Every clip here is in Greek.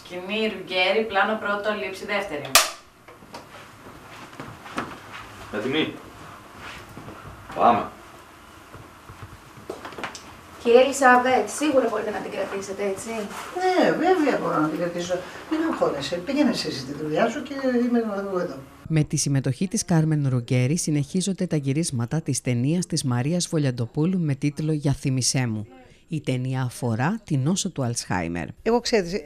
Σκηνή Ρουγκέρι, πλάνο πρώτο, λήψη δεύτερη. Έτοιμοι. Πάμε. Κύριε Ελισάβετ, σίγουρα μπορείτε να την κρατήσετε, έτσι? Ναι, βέβαια μπορώ να την κρατήσω. Μην αγχώνεσαι. Πήγαινε εσύ στη δουλειά σου και είμαι εγώ εδώ. Με τη συμμετοχή της Κάρμεν Ρουγκέρι συνεχίζονται τα γυρίσματα της ταινίας της Μαρίας Βολιαντοπούλου με τίτλο «Για θύμισέ μου». Η ταινία αφορά την νόσο του Αλτσχάιμερ. Εγώ ξέρετε,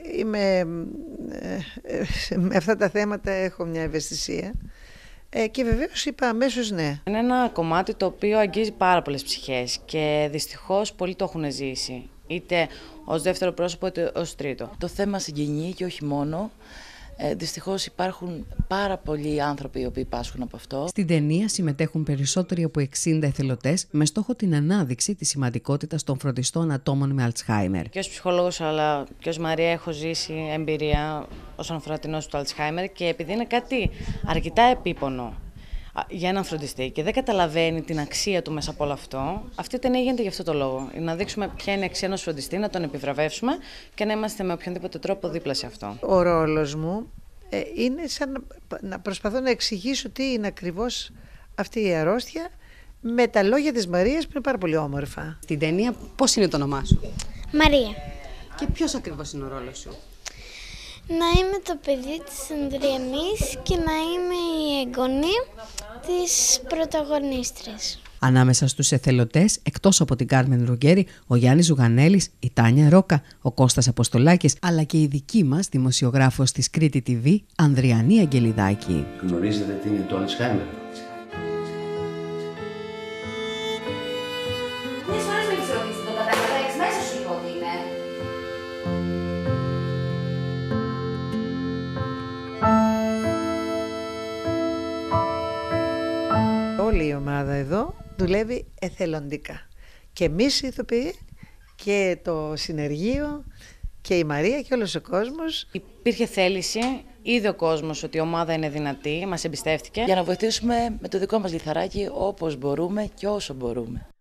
με αυτά τα θέματα έχω μια ευαισθησία και βεβαίως είπα αμέσως ναι. Είναι ένα κομμάτι το οποίο αγγίζει πάρα πολλές ψυχές και δυστυχώς πολλοί το έχουν ζήσει. Είτε ως δεύτερο πρόσωπο είτε ως τρίτο. Το θέμα συγκινεί και όχι μόνο. Δυστυχώς υπάρχουν πάρα πολλοί άνθρωποι οι οποίοι πάσχουν από αυτό. Στην ταινία συμμετέχουν περισσότεροι από 60 εθελοντές με στόχο την ανάδειξη της σημαντικότητας των φροντιστών ατόμων με Αλτσχάιμερ. Και ως ψυχολόγος αλλά και ως Μαρία έχω ζήσει εμπειρία όσον αφορά την νόσο του Αλτσχάιμερ και επειδή είναι κάτι αρκετά επίπονο για έναν φροντιστή και δεν καταλαβαίνει την αξία του μέσα από όλο αυτό, αυτή η ταινία γίνεται γι' αυτό το λόγο. Να δείξουμε ποια είναι η αξία ενός φροντιστή, να τον επιβραβεύσουμε και να είμαστε με οποιονδήποτε τρόπο δίπλα σε αυτό. Ο ρόλος μου είναι σαν να προσπαθώ να εξηγήσω τι είναι ακριβώς αυτή η αρρώστια με τα λόγια της Μαρίας που είναι πάρα πολύ όμορφα. Στην ταινία πώς είναι το όνομά σου? Μαρία. Και ποιος ακριβώς είναι ο ρόλος σου? Να είμαι το παιδί της Ανδριανής και να είμαι η εγγονή της πρωταγωνίστρης. Ανάμεσα στους εθελοντές, εκτός από την Κάρμεν Ρουγκέρι, ο Γιάννης Ζουγανέλης, η Τάνια Ρόκα, ο Κώστας Αποστολάκης, αλλά και η δική μας δημοσιογράφος της Κρήτη TV, Ανδριανή Αγγελιδάκη. Γνωρίζετε τι είναι το Αλτσχάιμερ? Μιας φορές με τις ρωτήσεις, το καταλαβαίνεις, μέσα σου είπα ότι είναι. Όλη η ομάδα εδώ δουλεύει εθελοντικά. Και εμείς οι ηθοποιοί και το συνεργείο και η Μαρία και όλος ο κόσμος. Υπήρχε θέληση, είδε ο κόσμος ότι η ομάδα είναι δυνατή, μας εμπιστεύτηκε. Για να βοηθήσουμε με το δικό μας λιθαράκι όπως μπορούμε και όσο μπορούμε.